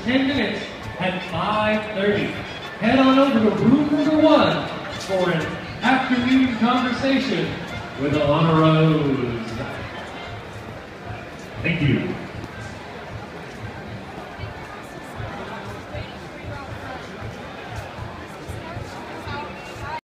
10 minutes at 5:30. Head on over to room number 1 for an afternoon conversation with Alana Rose. Thank you.